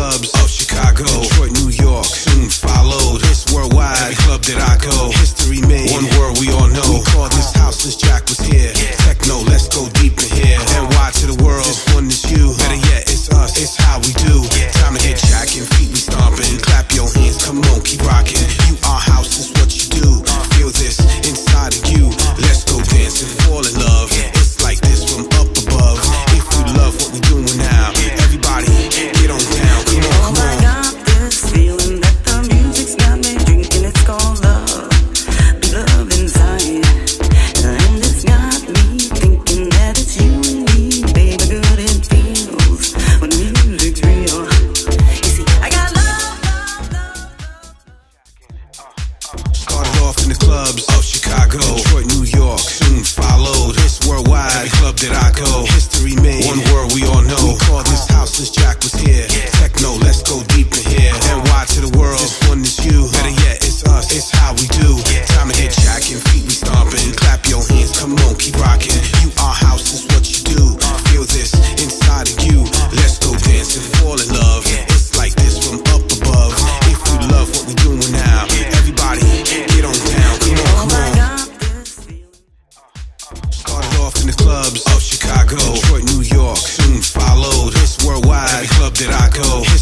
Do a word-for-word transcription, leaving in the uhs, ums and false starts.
clubs of Chicago, Detroit, New York, soon followed. It's worldwide, every club that I go. History made, one word we all know. We call this house since Jack was here. Techno, let's go deep in here. And why to the world, this one is you. Better yet, it's us, it's how we do. Time to hit Jack and feet we stomping. Clap your hands, come on, keep rocking. You our house, is what you do. Feel this inside of you. Let's go dance and fall in love. It's like this from up above. If we love what we're doing now, everybody get on down. Come on, come on. I got this feeling that the music's got me drinking. It's called love, be love inside. And it's got me thinking that it's you and me, baby. Good it feels when the music's real. You see, I got love, love, love, love. Started off in the clubs of Chicago, Detroit, New York, soon followed. It's worldwide, every club that I go. History made, one word we all know. We call this house since Jack was here. Techno, let's go deep in here. And why to the world, this one is you. Better yet, it's us, it's how we do. Time to hit Jack and feet we stomping. Clap your hands, come on, keep rocking. You our house, is what you do. Feel this inside of you. Let's go dance and fall in love. It's like this from up above. If we love what we're doing now, everybody get on down. Come on, come on. Started off in the clubs of Chicago, Detroit, New York, soon followed. It's worldwide, every club that I go.